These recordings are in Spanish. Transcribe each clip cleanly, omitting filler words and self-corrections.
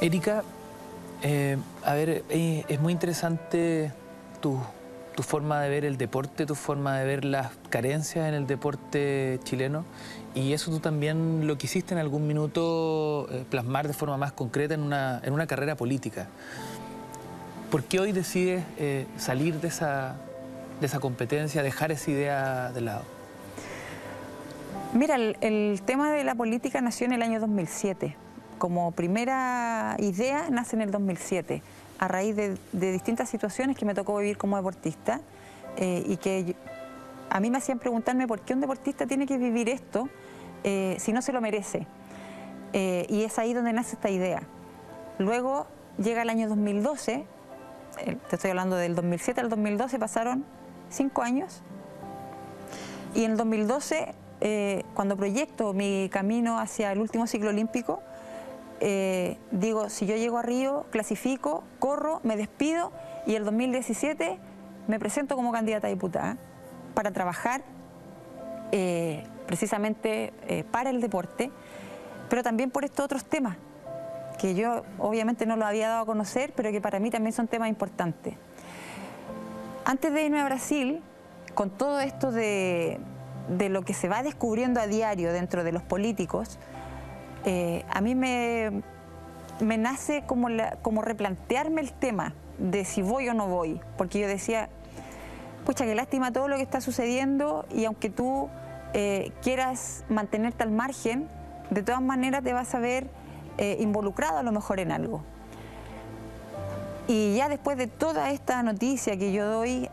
Erika, a ver, es muy interesante tu forma de ver el deporte, tu forma de ver las carencias en el deporte chileno, y eso tú también lo quisiste en algún minuto plasmar de forma más concreta en una carrera política. ¿Por qué hoy decides salir de esa competencia, dejar esa idea de lado? Mira, el tema de la política nació en el año 2007. Como primera idea nace en el 2007, a raíz de distintas situaciones que me tocó vivir como deportista y que a mí me hacían preguntarme por qué un deportista tiene que vivir esto si no se lo merece. Y es ahí donde nace esta idea. Luego llega el año 2012, te estoy hablando del 2007 al 2012, pasaron 5 años. Y en el 2012, cuando proyecto mi camino hacia el último ciclo olímpico, digo, si yo llego a Río, clasifico, corro, me despido y el 2017 me presento como candidata a diputada para trabajar precisamente para el deporte, pero también por estos otros temas que yo obviamente no lo había dado a conocer, pero que para mí también son temas importantes. Antes de irme a Brasil, con todo esto de lo que se va descubriendo a diario dentro de los políticos, a mí me nace como replantearme el tema de si voy o no voy, porque yo decía, pucha, qué lástima todo lo que está sucediendo y aunque tú quieras mantenerte al margen, de todas maneras te vas a ver involucrado a lo mejor en algo. Y ya después de toda esta noticia que yo doy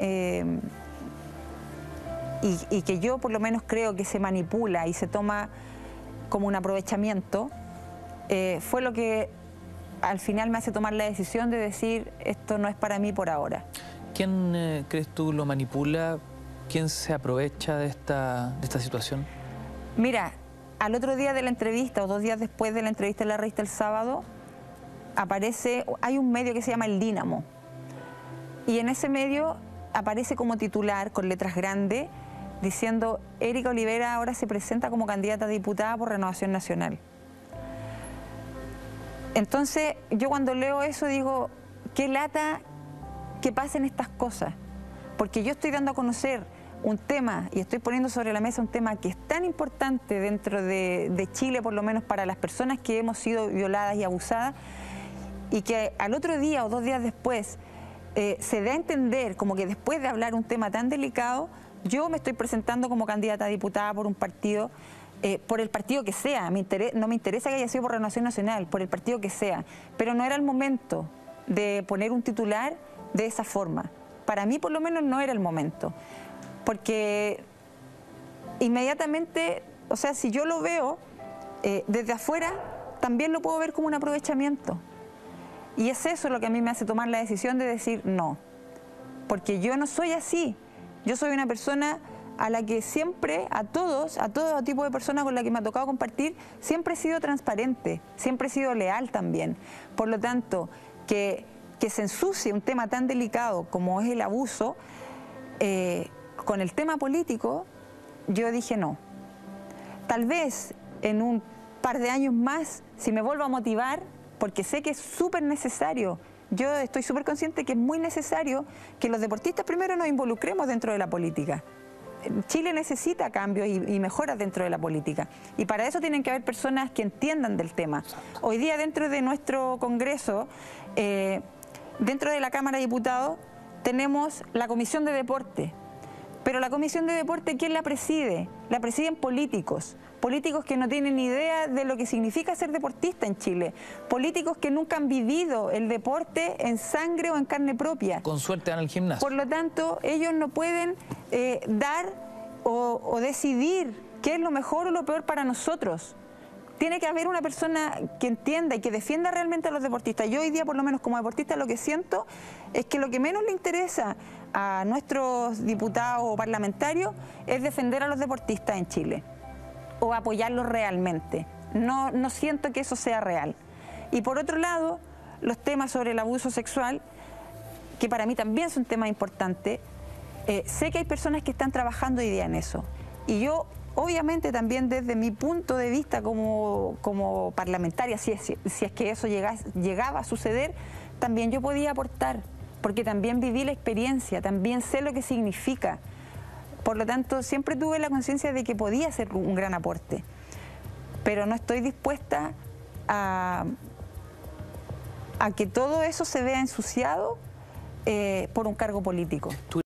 y que yo por lo menos creo que se manipula y se toma como un aprovechamiento, fue lo que al final me hace tomar la decisión de decir esto no es para mí por ahora. ¿Quién crees tú lo manipula? ¿Quién se aprovecha de esta situación? Mira, al otro día de la entrevista o 2 días después de la entrevista en la revista El Sábado, hay un medio que se llama El Dínamo y en ese medio aparece como titular con letras grandes diciendo Erika Olivera ahora se presenta como candidata a diputada por Renovación Nacional. Entonces yo cuando leo eso digo, qué lata que pasen estas cosas, porque yo estoy dando a conocer un tema y estoy poniendo sobre la mesa un tema que es tan importante dentro de Chile, por lo menos para las personas que hemos sido violadas y abusadas, y que al otro día o 2 días después se da a entender como que después de hablar un tema tan delicado, yo me estoy presentando como candidata a diputada por un partido, por el partido que sea, no me interesa que haya sido por Renovación Nacional, por el partido que sea, pero no era el momento de poner un titular de esa forma. Para mí por lo menos no era el momento, porque inmediatamente, o sea, si yo lo veo desde afuera, también lo puedo ver como un aprovechamiento. Y es eso lo que a mí me hace tomar la decisión de decir no, porque yo no soy así. Yo soy una persona a la que siempre, a todo tipo de personas con la que me ha tocado compartir, siempre he sido transparente, siempre he sido leal también. Por lo tanto, que se ensucie un tema tan delicado como es el abuso, con el tema político, yo dije no. Tal vez en un par de años más, si me vuelvo a motivar, porque sé que es súper necesario. Yo estoy súper consciente que es muy necesario que los deportistas primero nos involucremos dentro de la política. Chile necesita cambios y mejoras dentro de la política. Y para eso tienen que haber personas que entiendan del tema. Hoy día dentro de nuestro Congreso, dentro de la Cámara de Diputados, tenemos la Comisión de Deporte. Pero la Comisión de Deporte, ¿quién la preside? La presiden políticos. Políticos que no tienen ni idea de lo que significa ser deportista en Chile. Políticos que nunca han vivido el deporte en sangre o en carne propia. Con suerte van al gimnasio. Por lo tanto, ellos no pueden dar o decidir qué es lo mejor o lo peor para nosotros. Tiene que haber una persona que entienda y que defienda realmente a los deportistas. Yo hoy día, por lo menos como deportista, lo que siento es que lo que menos le interesa a nuestros diputados o parlamentarios es defender a los deportistas en Chile o apoyarlos realmente. No siento que eso sea real. Y por otro lado, los temas sobre el abuso sexual, que para mí también son temas importantes, sé que hay personas que están trabajando hoy día en eso. Y yo obviamente también desde mi punto de vista como parlamentaria, si es que eso llegaba a suceder, también yo podía aportar, porque también viví la experiencia, también sé lo que significa. Por lo tanto, siempre tuve la conciencia de que podía ser un gran aporte, pero no estoy dispuesta a que todo eso se vea ensuciado por un cargo político.